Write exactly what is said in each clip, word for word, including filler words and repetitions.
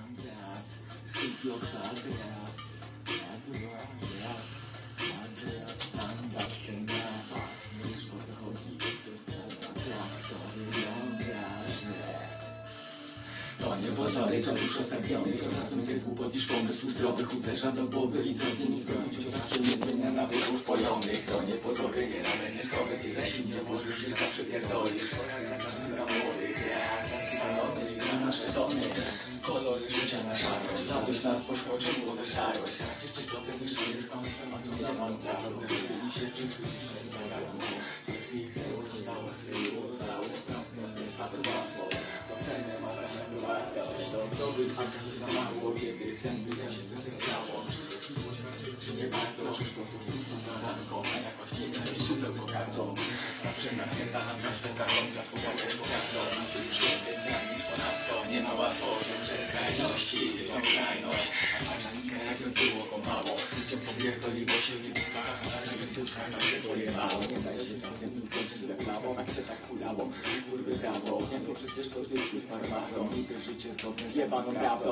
brat, studio kwadrat, kwadrat, kwadrat, standard ten napad. Wiesz po co chodzi, jak to wygląda, że to niepozory, co już ostatniony, co na tym cyklu podnisz pomysłów zdrowych uderza do głowy i co z nimi zrobić, to zawsze jedzenia nawyków pojonych. To niepozory, nie ramienie schowek, ile się nie możesz, wszystko przepierdolisz. Twoja zakaz dla młodych, jak salony, na nasze tony. Kolory życia na szarość, na coś nas poszło, czy młode szarość. Artyści to coś niż nie jest kątem, a co nie mam prawo. Byli się czym krytycznie zagadą. Co z nich zostało chwilą, zostało sprawne, jest bardzo łatwo. To cenę ma każdego wartość. To dobry faktor, że za mało, kiedy sen wyda się do tych ciało. Czy nie bardzo, że to tu trudno bradanką, a jakoś nie da jest super pogardą. Zawsze napierdala na sweta kontra, pogardę z pogardą. Na tym świecie z nic ponadto. Nie ma łatwo, że skrajności, jest to skrajność. A czasnika jak ją było go mało. Życie popierdoliło się w tych parach, a żeby córka tam się pojebało. Nie daj się czasem im kończyć jak prawo, tak się tak udało. Kurwy brawo, nie to przecież to zwykły farmazon. Nigdy życie zgodne z jebaną prawdą.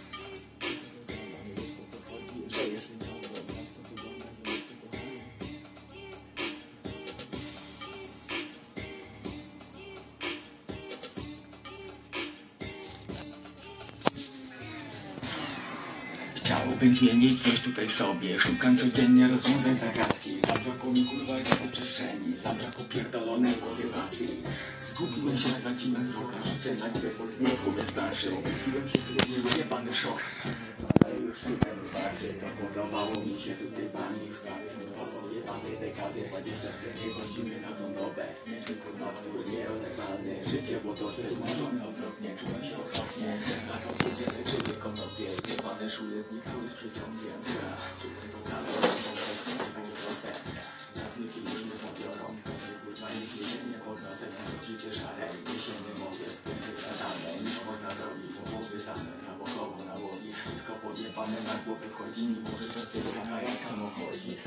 Że jest Chciałbym zmienić coś tutaj w sobie. Szukam codziennie rozwiązań zagadki. Zabrakło mi kurwa do przestrzeni. Zabrakło pierdolonej motywacji. Zgubiłem się, straciłem wzrok. Życie na które po zmroku wystarczy. Obudziłem się, który nie jebany szok. Ale już tutaj bardziej to podobało mi się tutaj pani już prawie zmrokowo jebanej dekady. Dwadzieścia cztery godziny na tą dobę. Nie tylko na twór nierozerwalny. Życie było to zrezygnowane odwrotnie. Czułem się okropnie. Na to podzielę czyje konopie. Jebane szule znikały z przyciągiem. Czułem to całe, to było proste. Prawniki już nie zabiorą. Kurwa nigdy się nie podniosę. Życie szare, się nie mogę. Więcej zadane niż można robić. Umówy same, na bokowo, na łowi. Wszystko podjebane na głowę wchodzi. Mimo że często jak samochodzi.